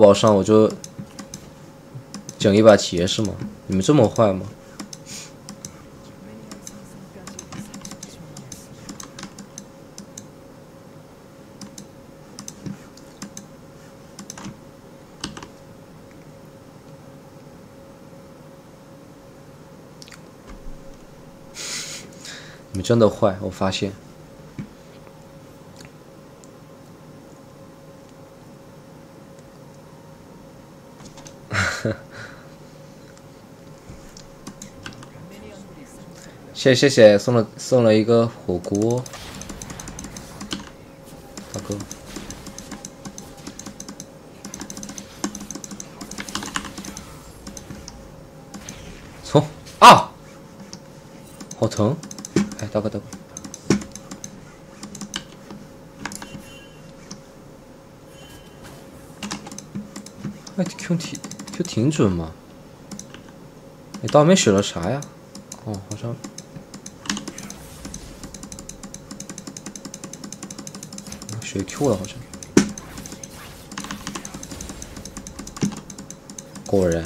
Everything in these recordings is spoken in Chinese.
不保上我就整一把劫是吗？你们这么坏吗？你们真的坏，我发现。谢谢，送了一个火锅，大哥。冲啊！好疼！哎，大哥大哥。哎 Q 挺准嘛。你刀没使了啥呀？哦，好像。学 Q 了好像。果然。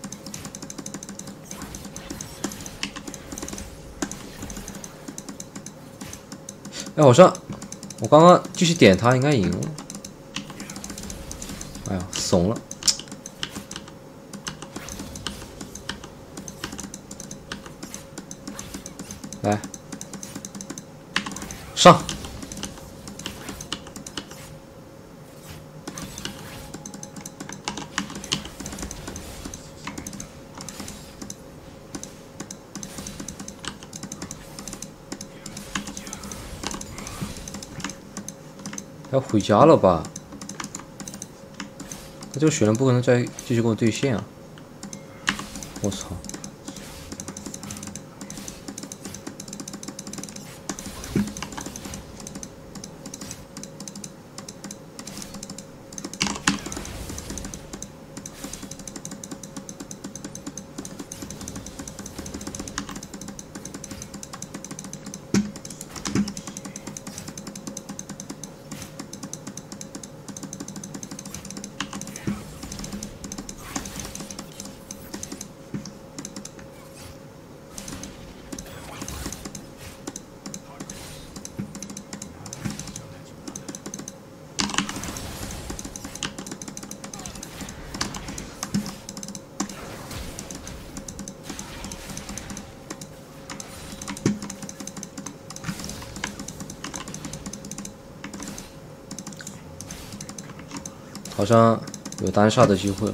哎，好像我刚刚继续点他应该赢了。哎呀，怂了。来，上。要回家了吧？他这个血量不可能再继续跟我对线啊！我操！好像有单杀的机会了。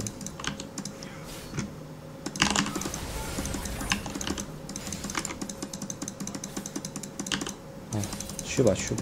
哦，去吧去吧。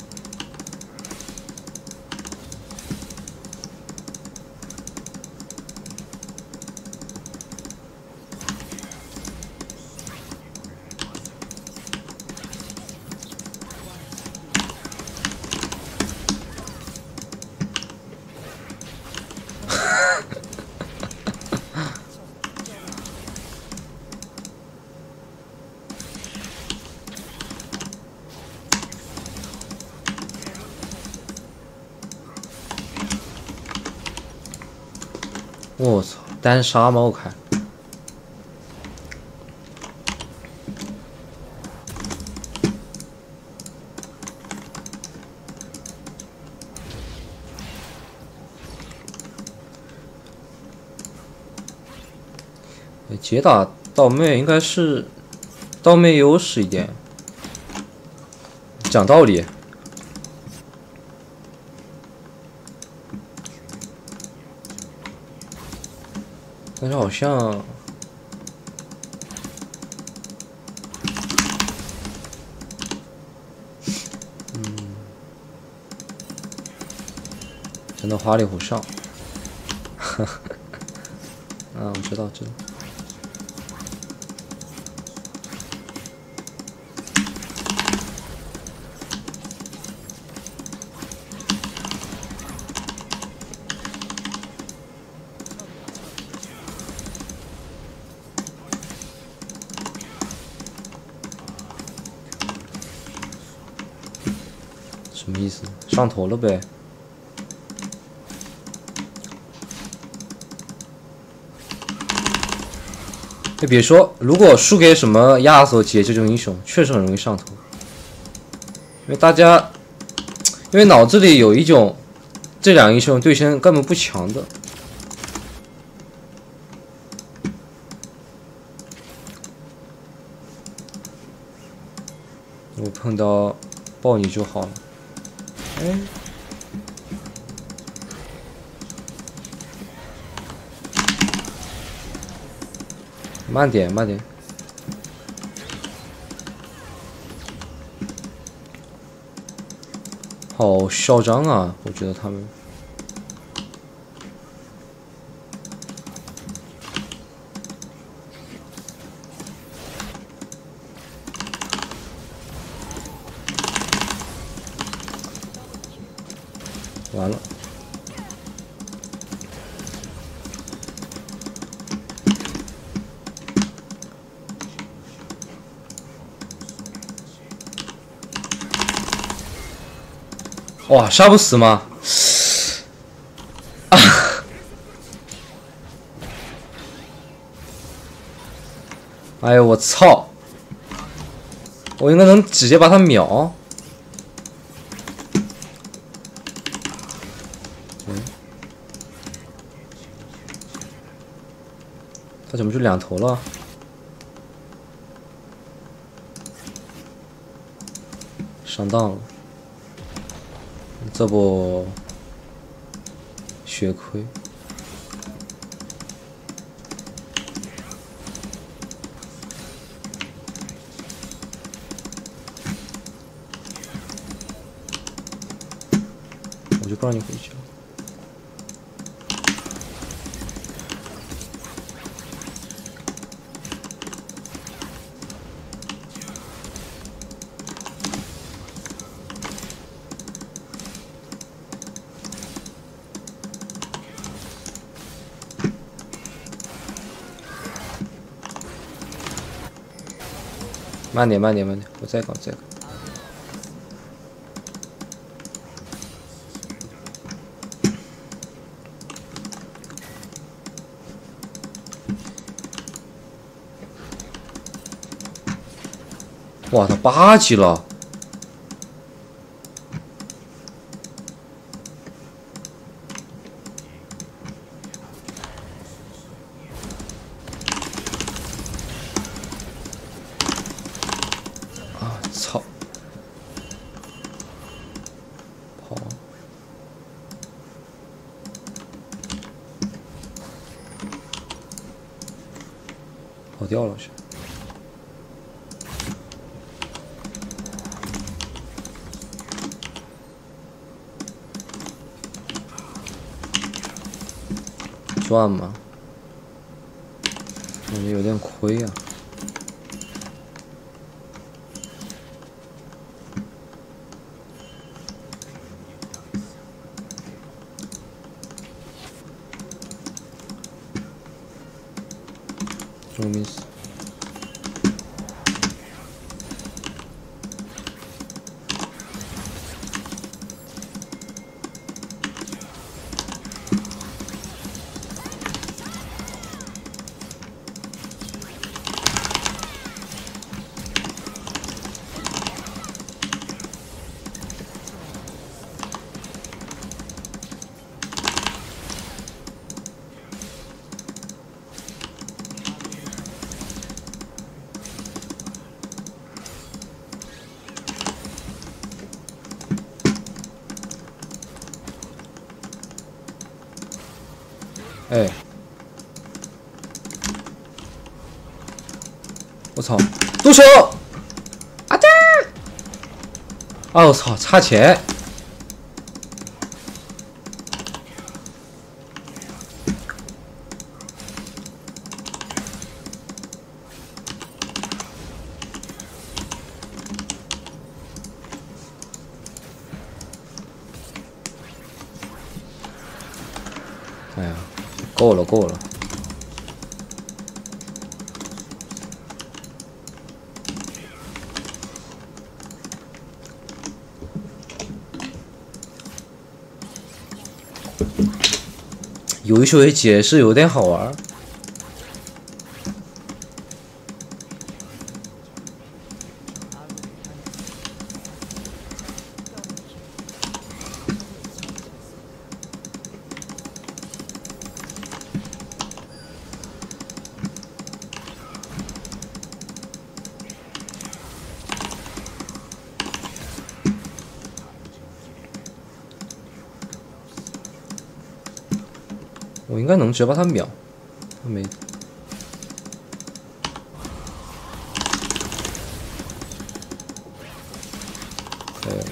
我操，单杀吗？我看。捷打刀妹应该是刀妹优势一点，讲道理。但是好像，真的花里胡哨。啊，我知道。什么意思？上头了呗。 就别说，如果输给什么亚索杰这种英雄，确实很容易上头，因为大家，因为脑子里有一种这两个英雄对线根本不强的。我碰到爆你就好了。哎，慢点，慢点。好嚣张啊！我觉得他们。完了，哇，杀不死吗？啊！哎呦我操！我应该能直接把他秒。他怎么就两头了？上当了，这不血亏。我就不让你回去了。慢点，慢点，慢点，我再搞，再搞。哇，他8级了！啊，操！跑！跑掉了是。赚吗？感觉有点亏啊。什么意思？哎，我操，毒手！啊哒！啊我操，差钱！哎呀，够了，够了。有一手也解释有点好玩。 我应该能直接把他秒，没。可以了，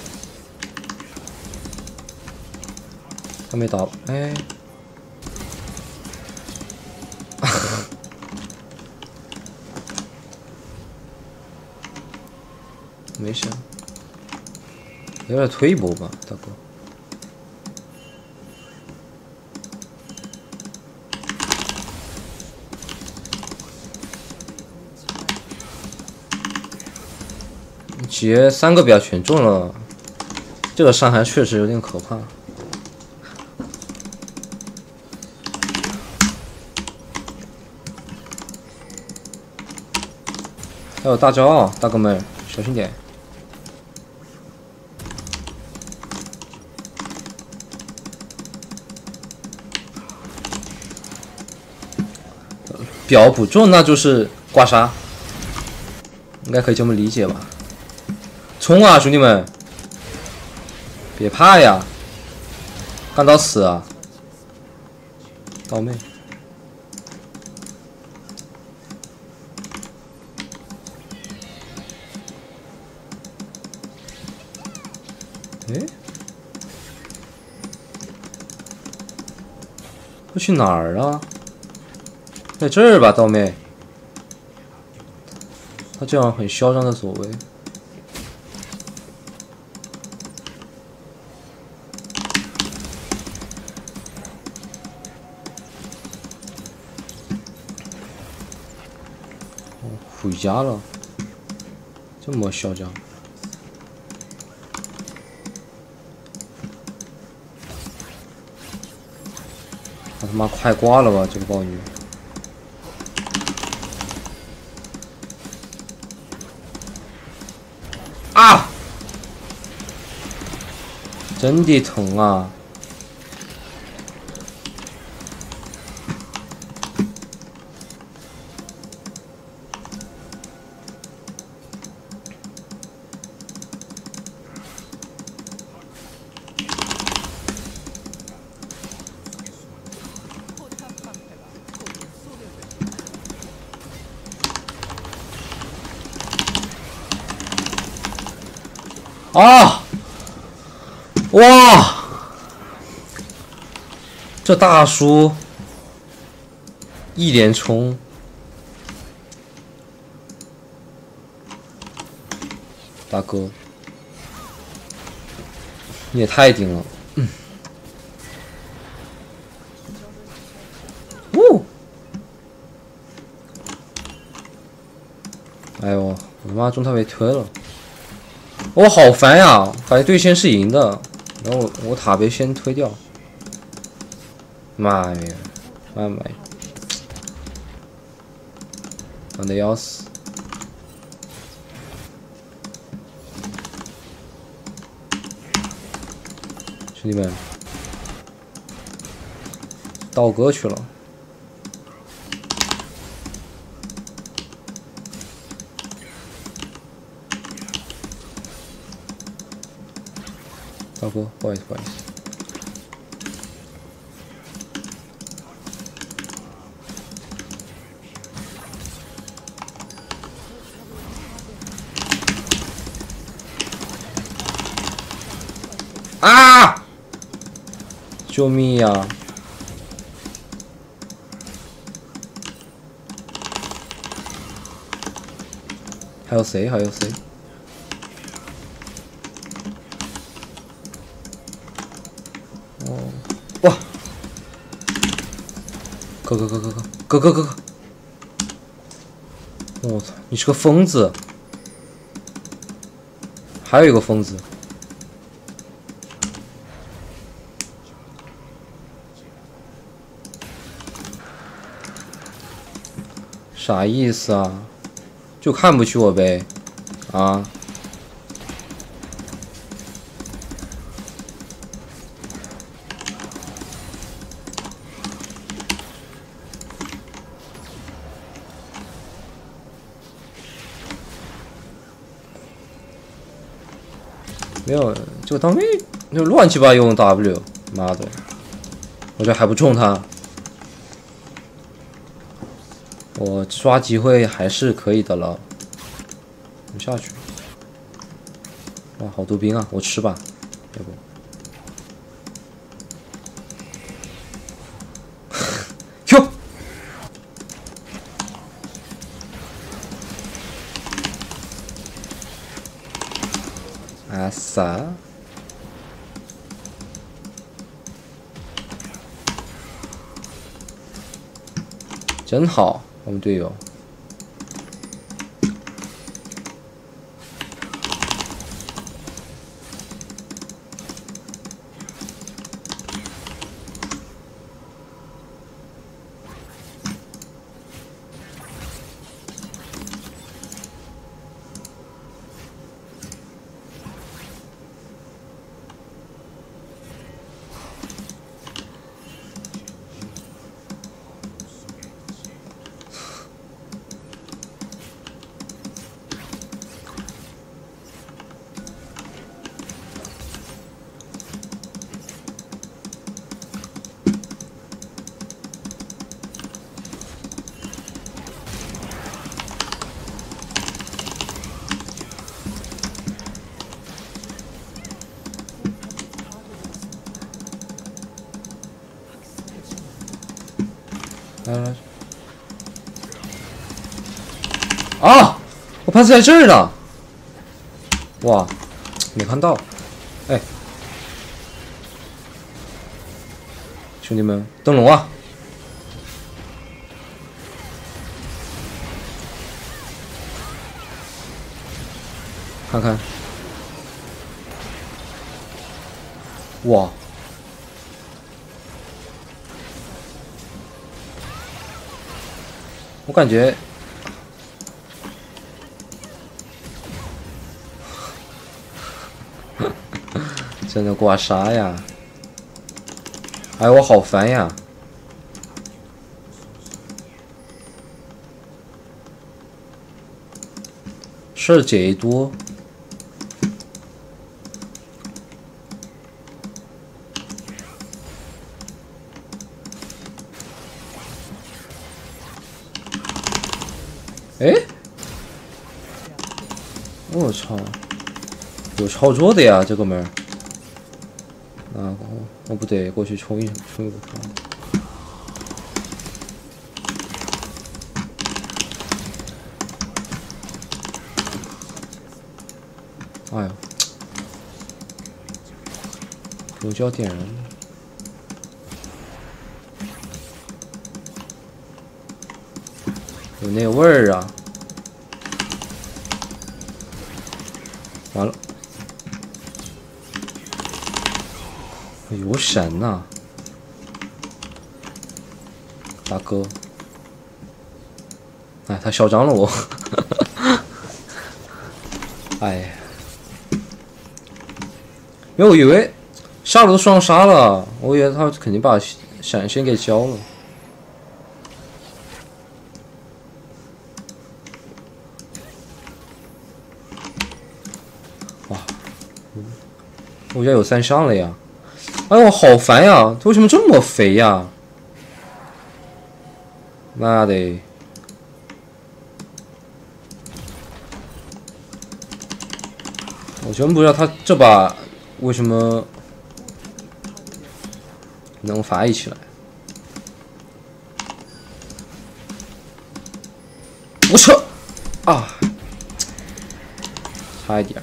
他没打，哎。没事，有点推一波吧，大哥。结3个表全中了，这个伤害确实有点可怕。还有大招啊，大哥们，小心点。表不中那就是刮痧，应该可以这么理解吧？冲啊，兄弟们！别怕呀，干到死啊！刀妹，哎，他去哪儿了？在这儿吧，刀妹。他这样很嚣张的走位。哦，回家了，这么嚣张。他妈快挂了吧，这个暴女。啊！真的疼啊！啊！哇！这大叔一连冲，大哥，你也太顶了。哦！哎呦，我他妈中他被推了。我好烦呀！感觉对线是赢的，然后我塔被先推掉。妈呀！妈呀！烦的要死！兄弟们，倒戈去了。大哥，不好意思，不好意思。啊！救命呀！还有谁？还有谁？哦，哇！哥！我操，你是个疯子！还有一个疯子。啥意思啊？就看不起我呗？啊？没有，这个当妹就乱七八用 W，妈的！ 我这还不中他，我抓机会还是可以的了。我们下去。哇，好多兵啊！我吃吧，要不。哟，啊啥？真好，我们队友。来，啊！我盘子在这儿呢！哇，没看到。哎，兄弟们，灯笼啊！看看，哇！我感觉真的刮痧呀！哎，我好烦呀！事儿贼多。哎，我操，有操作的呀，这哥们儿。啊，我不得过去冲一个他。哎呦，有叫点人。有那味儿啊！完了，有神呐、大哥！哎，他嚣张了我。哎呀，因为我以为杀了都双杀了，我以为他肯定把闪现给交了。哇，我家有3项了呀！哎呦，好烦呀！他为什么这么肥呀？妈的！我真不知道他这把为什么能发育起来。我操！啊，差一点。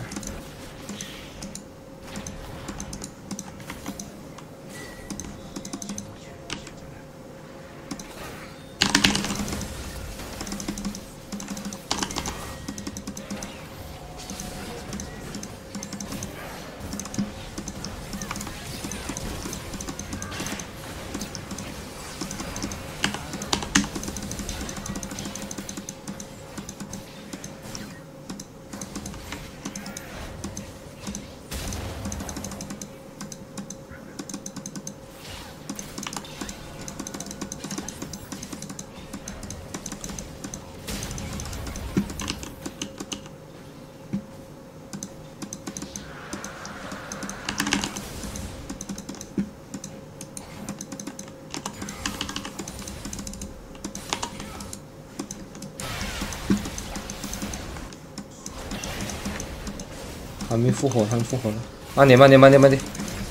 他们复活，他们复活了。慢点，慢点，慢点，慢点。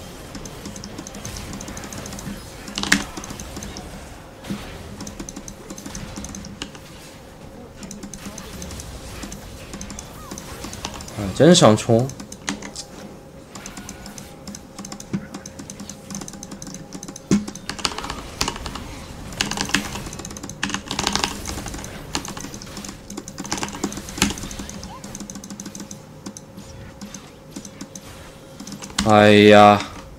啊，真想冲！哎呀！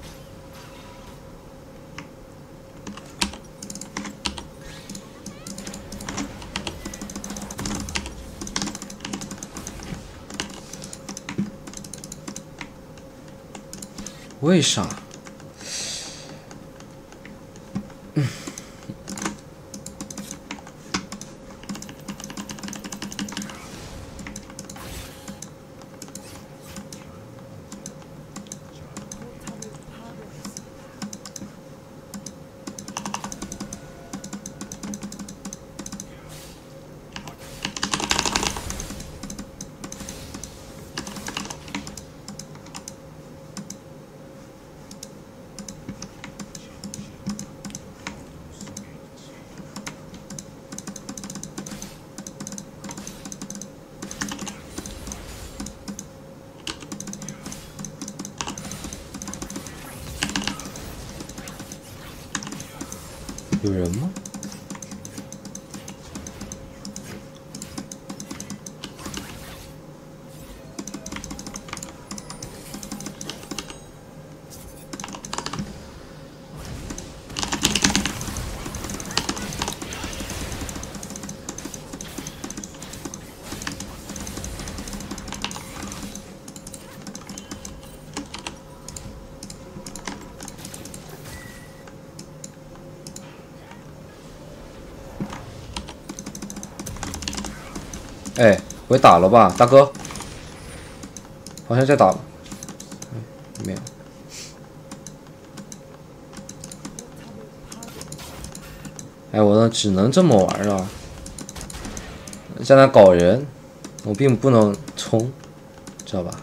为啥？有人吗？哎，回打了吧，大哥？好像在打了，没有。哎，我只能这么玩啊！在那搞人，我并不能冲，知道吧？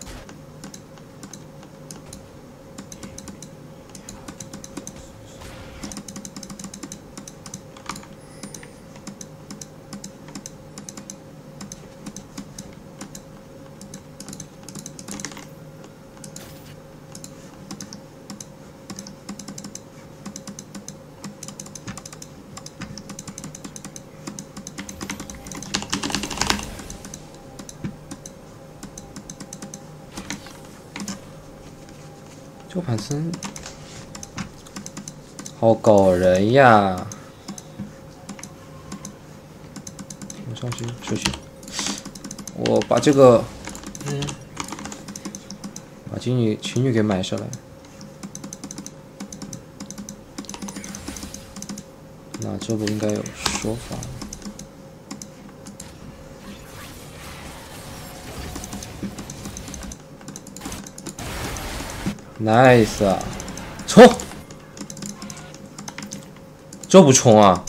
这个盘森好搞人呀！我上去休息，我把这个，把情侣给买下来。那这不应该有说法。nice 啊！冲！这不冲啊！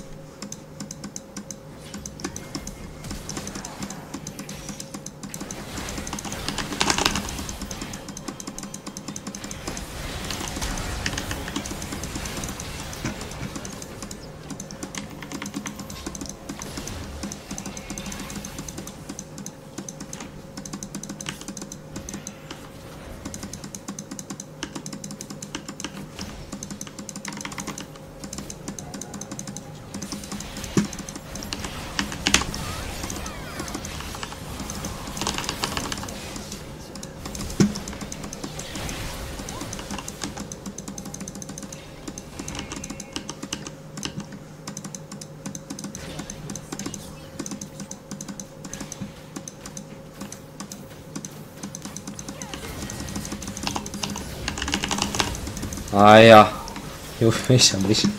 哎呀，又没想没想。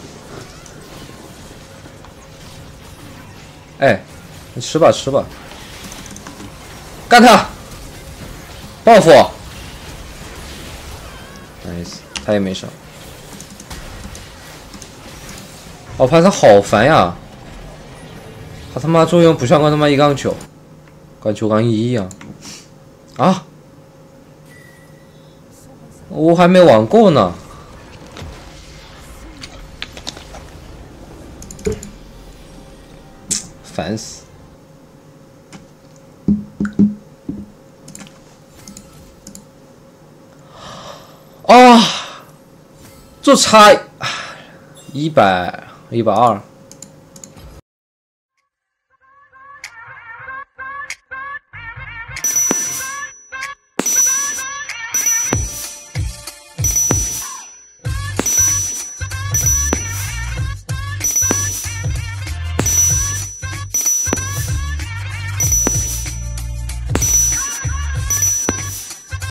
哎，你吃吧吃吧，干他！报复 ！nice， 他也没上。哦，盘森好烦呀！他他妈作用不像个他妈1杠9，跟9杠1一样。啊！ 我还没玩够呢。烦死！啊，就差100、120。